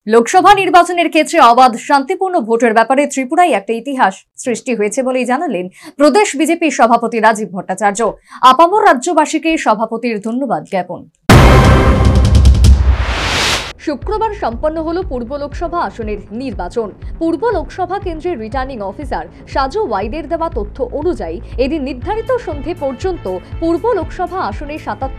লোকসভা নির্বাচনের ক্ষেত্রে অবাধ শান্তিপূর্ণ ভোটের ব্যাপারে ত্রিপুরায় একটা ইতিহাস সৃষ্টি হয়েছে বলেই জানালেন প্রদেশ বিজেপি সভাপতি রাজীব ভট্টাচার্য। আপামর রাজ্যবাসীকে সভাপতির ধন্যবাদ জ্ঞাপন। শুক্রবার সম্পন্ন হলো পূর্ব লোকসভা আসনের নির্বাচন। পূর্ব লোকসভা কেন্দ্রের রিটার্নিং অফিসার সাজু ওয়াইদের দেওয়া তথ্য অনুযায়ী এদিন নির্ধারিত সন্ধে পর্যন্ত পূর্ব লোকসভা আসনে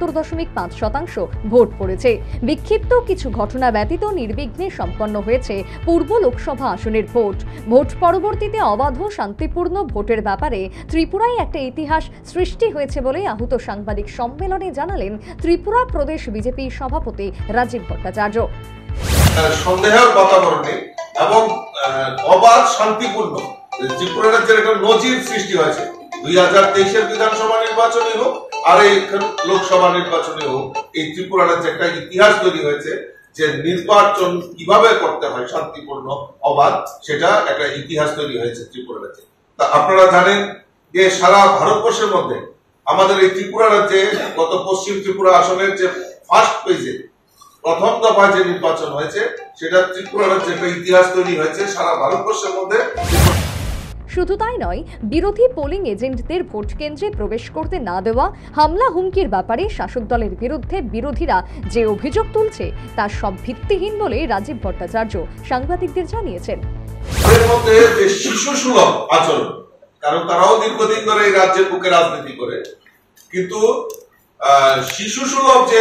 ৭৭.৫% ভোট পড়েছে। বিক্ষিপ্ত কিছু ঘটনা ব্যতীত নির্বিঘ্নে সম্পন্ন হয়েছে পূর্ব লোকসভা আসনের ভোট পরবর্তীতে অবাধ শান্তিপূর্ণ ভোটের ব্যাপারে ত্রিপুরায় একটা ইতিহাস সৃষ্টি হয়েছে বলে আহুত সাংবাদিক সম্মেলনে জানালেন ত্রিপুরা প্রদেশ বিজেপি সভাপতি রাজীব ভট্টাচার্য। সন্দেহের বাতাবরণে এবং অবাধ শান্তিপূর্ণ ত্রিপুরা রাজ্যের একটা নজির সৃষ্টি হয়েছে। 2023-এর বিধানসভা নির্বাচনে হোক আর এই লোকসভা নির্বাচনে হোক, এই ত্রিপুরা রাজ্যে একটা ইতিহাস তৈরি হয়েছে যে নির্বাচন কিভাবে করতে হয় শান্তিপূর্ণ অবাধ, সেটা একটা ইতিহাস তৈরি হয়েছে ত্রিপুরা রাজ্যে। তা আপনারা জানেন যে সারা ভারতবর্ষের মধ্যে আমাদের এই ত্রিপুরা রাজ্যে গত পশ্চিম ত্রিপুরা আসনের যে ফার্স্ট পেজে প্রথম দফায় যে নির্বাচন হয়েছে, সেটা ত্রিপুরা রাজ্যে একটা ইতিহাস তৈরি হয়েছে সারা ভারতবর্ষের মধ্যে। শুধু তাই নয়, বিরোধী পোলিং এজেন্টদের ভোট কেন্দ্রে প্রবেশ করতে না দেওয়া, হামলা হুমকির ব্যাপারে শাসক দলের বিরুদ্ধে বিরোধীরা যে অভিযোগ তুলছে তা সব ভিত্তিহীন বলে রাজীব ভট্টাচার্য সাংবাদিকদের জানিয়েছেন। এর মধ্যে যে শিশু সুলভ আচরণ, কারণ তারাও দীর্ঘদিন ধরে এই রাজ্যের বুকে রাজনীতি করে, কিন্তু শিশু সুলভ যে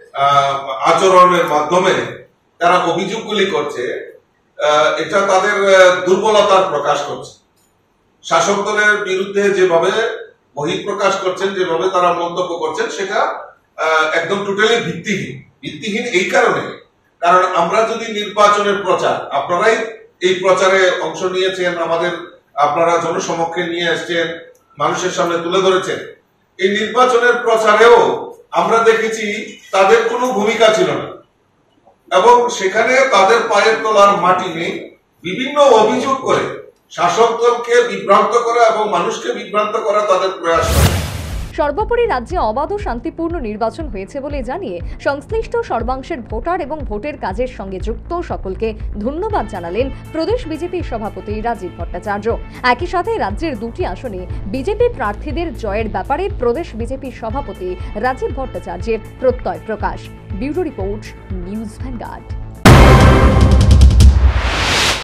আচরণের মাধ্যমে তারা অভিযোগগুলি করছে, এটা তাদের দুর্বলতার প্রকাশ করছে। শাসক দলের বিরুদ্ধে যেভাবে বহিঃপ্রকাশ করছেন, যেভাবে তারা মন্তব্য করছেন, সেটা একদম টোটালি ভিত্তিহীন এই কারণে, কারণ আমরা যদি নির্বাচনের প্রচার, আপনারাই এই প্রচারে অংশ নিয়েছেন, আপনারা জনসমক্ষে নিয়ে এসছেন, মানুষের সামনে তুলে ধরেছেন। এই নির্বাচনের প্রচারেও আমরা দেখেছি তাদের কোনো ভূমিকা ছিল না এবং সেখানে তাদের পায়ের তলার মাটি নেই। বিভিন্ন অভিযোগ করে শাসক দলকে বিভ্রান্ত করা এবং মানুষকে বিভ্রান্ত করা তাদের প্রয়াস। সর্বোপরি রাজ্যে অবাধ ও শান্তিপূর্ণ নির্বাচন হয়েছে বলে জানিয়ে সংশ্লিষ্ট সর্বাংশের ভোটার এবং ভোটের কাজের সঙ্গে যুক্ত সকলকে ধন্যবাদ জানালেন প্রদেশ বিজেপি সভাপতি রাজীব ভট্টাচার্য। একই সাথে রাজ্যের দুটি আসনে বিজেপি প্রার্থীদের জয়ের ব্যাপারে প্রদেশ বিজেপি সভাপতি রাজীব ভট্টাচার্যের প্রত্যয় প্রকাশ। Bureau report, News vanguard.